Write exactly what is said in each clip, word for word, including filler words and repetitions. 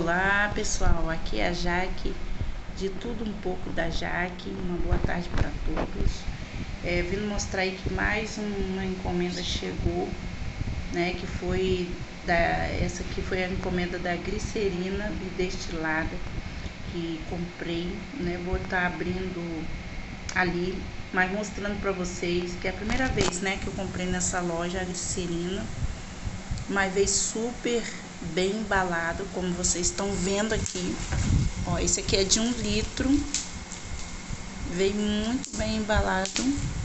Olá pessoal, aqui é a Jaque, de tudo um pouco da Jaque. Uma boa tarde para todos. É, vim mostrar aí que mais uma encomenda chegou, né? Que foi da, essa aqui foi a encomenda da glicerina destilada que comprei, né? Vou estar tá abrindo ali, mas mostrando para vocês que é a primeira vez, né, que eu comprei nessa loja a glicerina, mas veio super bem embalado, como vocês estão vendo aqui. Ó, esse aqui é de um litro, veio muito bem embalado,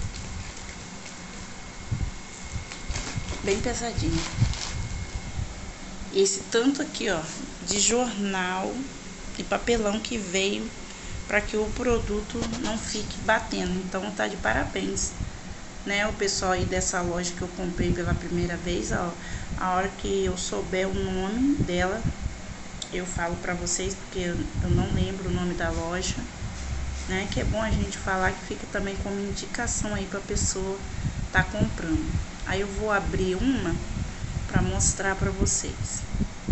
bem pesadinho. Esse tanto aqui, ó, de jornal e papelão que veio para que o produto não fique batendo. Então tá de parabéns, né, o pessoal aí dessa loja que eu comprei pela primeira vez. Ó, a hora que eu souber o nome dela, eu falo pra vocês, porque eu não lembro o nome da loja, né, que é bom a gente falar, que fica também como indicação aí pra pessoa tá comprando. Aí eu vou abrir uma pra mostrar pra vocês.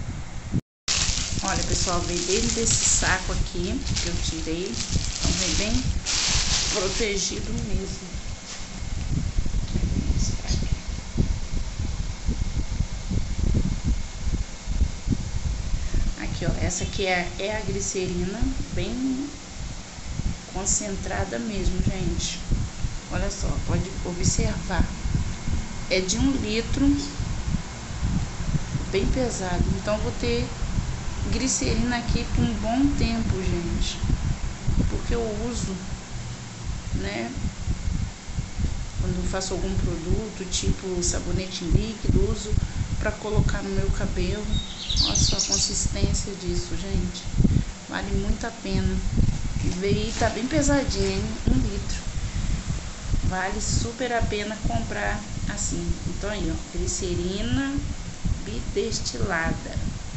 Olha pessoal, veio dentro desse saco aqui que eu tirei, então veio bem protegido mesmo. Aqui, ó, essa aqui é, é a glicerina, bem concentrada mesmo, gente. Olha só, pode observar. É de um litro, bem pesado. Então, vou ter glicerina aqui por um bom tempo, gente. Porque eu uso, né, quando eu faço algum produto, tipo sabonete líquido, uso para colocar no meu cabelo. Olha só a consistência disso, gente. Vale muito a pena. E veio, tá bem pesadinho, hein? Um litro. Vale super a pena comprar assim. Então aí, ó, glicerina bidestilada.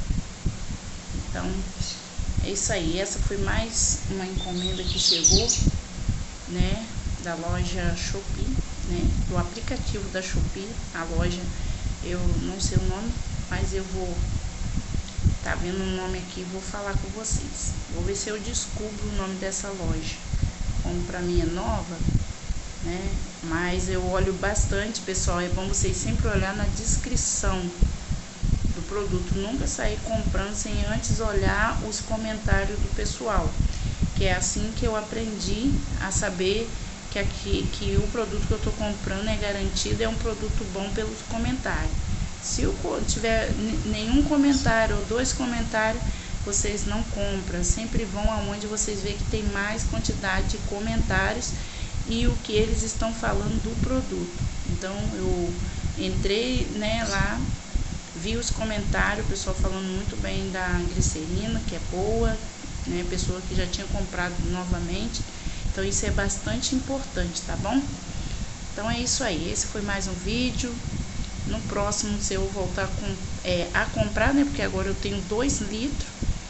Então, é isso aí. Essa foi mais uma encomenda que chegou, né, da loja Shopee, né, do aplicativo da Shopee. A loja, eu não sei o nome, mas eu vou tá vendo o nome aqui, vou falar com vocês. Vou ver se eu descubro o nome dessa loja. Como pra mim é nova, né, mas eu olho bastante, pessoal. É bom vocês sempre olhar na descrição do produto, nunca sair comprando sem antes olhar os comentários do pessoal, que é assim que eu aprendi a saber que aqui que o produto que eu tô comprando é garantido, é um produto bom pelos comentários. Se eu tiver nenhum comentário ou dois comentários, vocês não compram. Sempre vão aonde vocês veem que tem mais quantidade de comentários e o que eles estão falando do produto. Então eu entrei, né, lá, vi os comentários, o pessoal falando muito bem da glicerina, que é boa, né, pessoa que já tinha comprado novamente. Então isso é bastante importante, tá bom? Então é isso aí, esse foi mais um vídeo. No próximo, se eu voltar com, é, a comprar, né, porque agora eu tenho dois litros,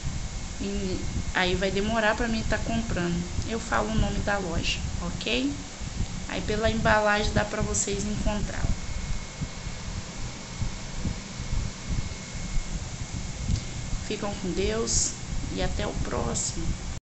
e aí vai demorar para mim estar tá comprando. Eu falo o nome da loja, ok? Aí pela embalagem dá para vocês encontrar. Ficam com Deus e até o próximo.